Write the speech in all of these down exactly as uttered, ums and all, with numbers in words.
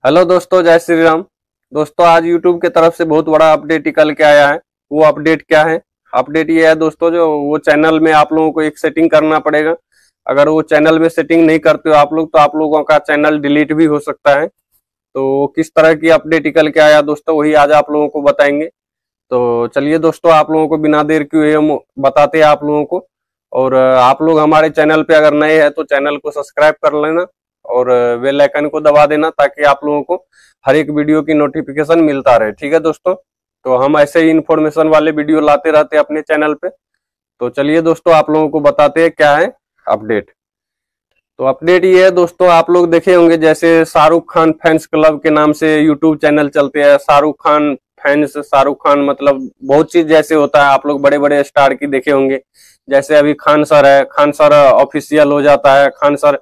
Hello दोस्तों, जय श्री राम। दोस्तों, आज यूट्यूब के तरफ से बहुत बड़ा अपडेट निकल के आया है। वो अपडेट क्या है? अपडेट ये है दोस्तों, जो वो चैनल में आप लोगों को एक सेटिंग करना पड़ेगा। अगर वो चैनल में सेटिंग नहीं करते हो आप लोग, तो आप लोगों का चैनल डिलीट भी हो सकता है। तो किस तरह की अपडेट निकल के आया दोस्तों, वही आज आप लोगों को बताएंगे। तो चलिए दोस्तों, आप लोगों को बिना देर किए हम बताते हैं आप लोगों को। और आप लोग हमारे चैनल पे अगर नए हैं तो चैनल को सब्सक्राइब कर लेना और बेल आइकन को दबा देना, ताकि आप लोगों को हर एक वीडियो की नोटिफिकेशन मिलता रहे। ठीक है दोस्तों, तो हम ऐसे ही इंफॉर्मेशन वाले वीडियो लाते रहते हैं अपने चैनल पे। तो चलिए दोस्तों, आप लोगों को बताते हैं क्या है अपडेट। तो अपडेट ये है दोस्तों, आप लोग देखे होंगे जैसे शाहरुख खान फैंस क्लब के नाम से यूट्यूब चैनल चलते हैं। शाहरुख खान फैंस, शाहरुख खान मतलब बहुत चीज जैसे होता है, आप लोग बड़े बड़े स्टार की देखे होंगे। जैसे अभी खान सर है, खान सर ऑफिशियल हो जाता है, खान सर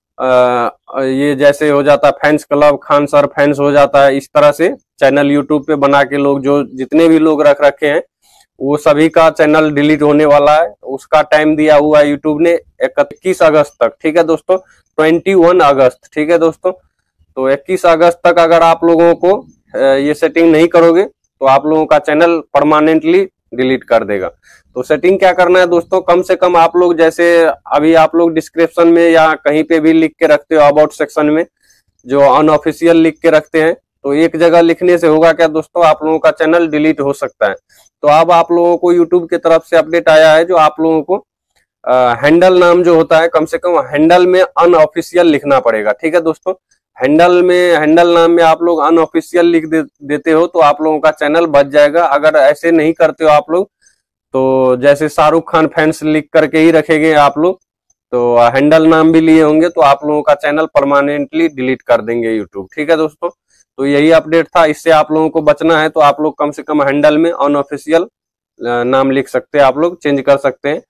आ, ये जैसे हो जाता है fans club, Khan sir fans हो जाता है। इस तरह से चैनल यूट्यूब पे बना के लोग, जो जितने भी लोग रख रखे हैं, वो सभी का चैनल डिलीट होने वाला है। उसका टाइम दिया हुआ है यूट्यूब ने इक्कीस अगस्त तक। ठीक है दोस्तों, इक्कीस अगस्त। ठीक है दोस्तों, तो इक्कीस अगस्त तक अगर आप लोगों को ये सेटिंग नहीं करोगे तो आप लोगों का चैनल परमानेंटली डिलीट कर देगा। तो सेटिंग क्या करना है दोस्तों, कम से कम आप लोग जैसे अभी आप लोग डिस्क्रिप्शन में या कहीं पे भी लिख के रखते हो, अबाउट सेक्शन में जो अनऑफिशियल लिख के रखते हैं, तो एक जगह लिखने से होगा क्या दोस्तों, आप लोगों का चैनल डिलीट हो सकता है। तो अब आप लोगों को यूट्यूब की तरफ से अपडेट आया है, जो आप लोगों को हैंडल नाम जो होता है, कम से कम हैंडल में अनऑफिशियल लिखना पड़ेगा। ठीक है दोस्तों, हैंडल में हैंडल नाम में आप लोग अनऑफिशियल लिख दे, देते हो तो आप लोगों का चैनल बच जाएगा। अगर ऐसे नहीं करते हो आप लोग, तो जैसे शाहरुख खान फैंस लिख करके ही रखेंगे आप लोग, तो हैंडल नाम भी लिए होंगे, तो आप लोगों का चैनल परमानेंटली डिलीट कर देंगे यूट्यूब। ठीक है दोस्तों, तो यही अपडेट था। इससे आप लोगों को बचना है तो आप लोग कम से कम हैंडल में अनऑफिशियल नाम लिख सकते हैं, आप लोग चेंज कर सकते हैं।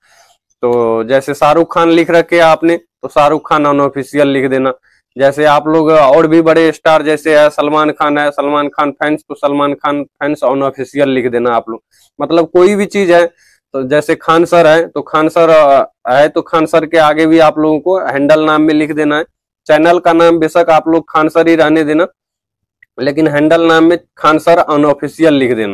तो जैसे शाहरुख खान लिख रखे आपने, तो शाहरुख खान अनऑफिशियल लिख देना। जैसे आप लोग और भी बड़े स्टार जैसे है, सलमान खान है, सलमान खान फैंस, तो सलमान खान फैंस अनऑफिशियल लिख देना आप लोग। मतलब कोई भी चीज है, तो जैसे खान सर है तो खान सर है तो खान सर के आगे भी आप लोगों को हैंडल नाम में लिख देना है। चैनल का नाम बेशक आप लोग खान सर ही रहने देना, लेकिन हैंडल नाम में खान सर अनऑफिशियल लिख देना।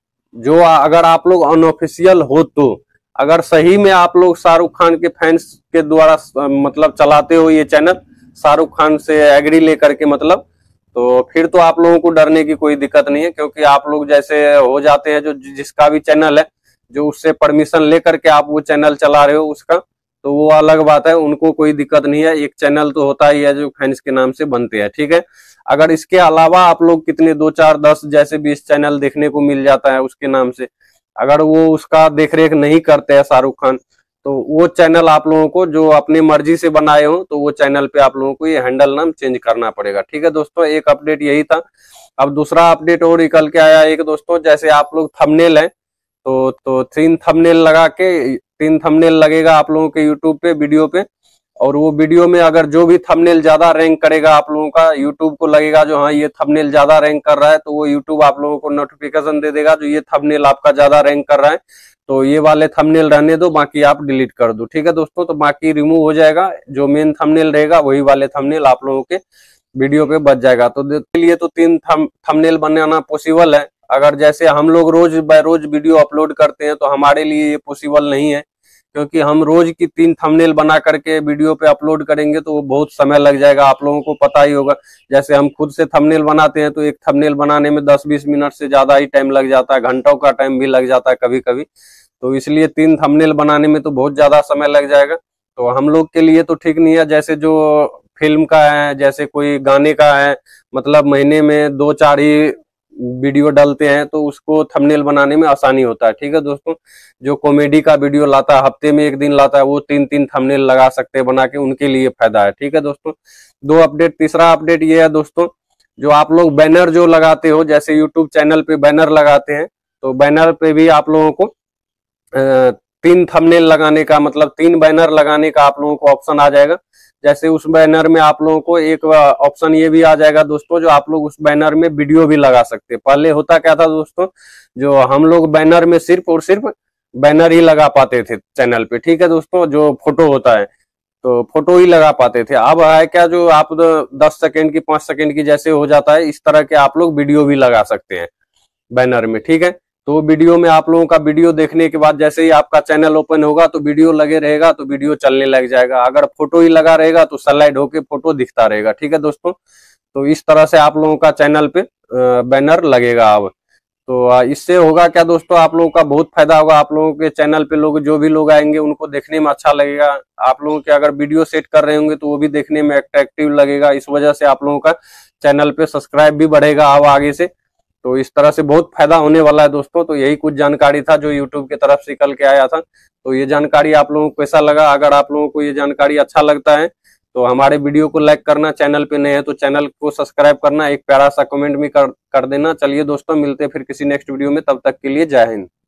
जो अगर आप लोग अनऑफिशियल हो, तो अगर सही में आप लोग शाहरुख खान के फैंस के द्वारा मतलब चलाते हो ये चैनल, शाहरुख खान से एग्री लेकर के, मतलब तो फिर तो आप लोगों को डरने की कोई दिक्कत नहीं है। क्योंकि आप लोग जैसे हो जाते हैं, जो जिसका भी चैनल है, जो उससे परमिशन लेकर के आप वो चैनल चला रहे हो उसका, तो वो अलग बात है, उनको कोई दिक्कत नहीं है। एक चैनल तो होता ही है जो फैंस के नाम से बनते हैं। ठीक है, अगर इसके अलावा आप लोग कितने दो चार दस जैसे बीस चैनल देखने को मिल जाता है उसके नाम से, अगर वो उसका देखरेख नहीं करते हैं शाहरुख खान, तो वो चैनल आप लोगों को जो अपनी मर्जी से बनाए हो, तो वो चैनल पे आप लोगों को ये हैंडल नाम चेंज करना पड़ेगा। ठीक है दोस्तों, एक अपडेट यही था। अब दूसरा अपडेट और निकल के आया एक दोस्तों, जैसे आप लोग थंबनेल है, तो तो तीन थंबनेल लगा के, तीन थंबनेल लगेगा आप लोगों के यूट्यूब पे वीडियो पे, और वो वीडियो में अगर जो भी थंबनेल ज्यादा रैंक करेगा आप लोगों का, यूट्यूब को लगेगा जो हाँ ये थंबनेल ज्यादा रैंक कर रहा है, तो वो यूट्यूब आप लोगों को नोटिफिकेशन दे देगा जो ये थंबनेल आपका ज्यादा रैंक कर रहा है, तो ये वाले थंबनेल रहने दो, बाकी आप डिलीट कर दो। ठीक है दोस्तों, तो बाकी रिमूव हो जाएगा, जो मेन थंबनेल रहेगा वही वाले थंबनेल आप लोगों के वीडियो पे बच जाएगा। तो इसके लिए तो तीन थम, थंबनेल बनाना पॉसिबल है। अगर जैसे हम लोग रोज बाय रोज वीडियो अपलोड करते हैं, तो हमारे लिए ये पॉसिबल नहीं है, क्योंकि हम रोज की तीन थंबनेल बना करके वीडियो पे अपलोड करेंगे तो वो बहुत समय लग जाएगा, आप लोगों को पता ही होगा। जैसे हम खुद से थंबनेल बनाते हैं तो एक थंबनेल बनाने में दस बीस मिनट से ज्यादा ही टाइम लग जाता है, घंटों का टाइम भी लग जाता है कभी कभी। तो इसलिए तीन थंबनेल बनाने में तो बहुत ज्यादा समय लग जाएगा, तो हम लोग के लिए तो ठीक नहीं है। जैसे जो फिल्म का है, जैसे कोई गाने का है, मतलब महीने में दो चार ही वीडियो डालते हैं, तो उसको थंबनेल बनाने में आसानी होता है। ठीक है दोस्तों, जो कॉमेडी का वीडियो लाता है, हफ्ते में एक दिन लाता है, वो तीन तीन थंबनेल लगा सकते हैं बना के, उनके लिए फायदा है। ठीक है दोस्तों, दो अपडेट। तीसरा अपडेट ये है दोस्तों, जो आप लोग बैनर जो लगाते हो, जैसे यूट्यूब चैनल पे बैनर लगाते हैं, तो बैनर पे भी आप लोगों को तीन थंबनेल लगाने का, मतलब तीन बैनर लगाने का आप लोगों को ऑप्शन आ जाएगा। जैसे उस बैनर में आप लोगों को एक ऑप्शन ये भी आ जाएगा दोस्तों, जो आप लोग उस बैनर में वीडियो भी लगा सकते हैं। पहले होता क्या था दोस्तों, जो हम लोग बैनर में सिर्फ और सिर्फ बैनर ही लगा पाते थे चैनल पे। ठीक है दोस्तों, जो फोटो होता है, तो फोटो ही लगा पाते थे। अब है क्या, जो आप दस सेकंड की, पांच सेकंड की जैसे हो जाता है, इस तरह के आप लोग वीडियो भी लगा सकते हैं बैनर में, ठीक है। तो वीडियो में आप लोगों का वीडियो देखने के बाद जैसे ही आपका चैनल ओपन होगा तो वीडियो लगे रहेगा तो वीडियो चलने लग जाएगा। अगर फोटो ही लगा रहेगा तो स्लाइड होके फोटो दिखता रहेगा, ठीक है दोस्तों। तो इस तरह से आप लोगों का चैनल पे बैनर लगेगा अब। तो इससे होगा क्या दोस्तों, आप लोगों का बहुत फायदा होगा। आप लोगों के चैनल पे लोग, जो भी लोग आएंगे उनको देखने में अच्छा लगेगा। आप लोगों के अगर वीडियो सेट कर रहे होंगे तो वो भी देखने में अट्रैक्टिव लगेगा। इस वजह से आप लोगों का चैनल पे सब्सक्राइब भी बढ़ेगा अब आगे से। तो इस तरह से बहुत फायदा होने वाला है दोस्तों। तो यही कुछ जानकारी था जो यूट्यूब की तरफ से निकल के आया था। तो ये जानकारी आप लोगों को कैसा लगा? अगर आप लोगों को ये जानकारी अच्छा लगता है तो हमारे वीडियो को लाइक करना, चैनल पे नए हैं तो चैनल को सब्सक्राइब करना, एक प्यारा सा कमेंट भी कर, कर देना। चलिए दोस्तों, मिलते हैं फिर किसी नेक्स्ट वीडियो में, तब तक के लिए जय हिंद।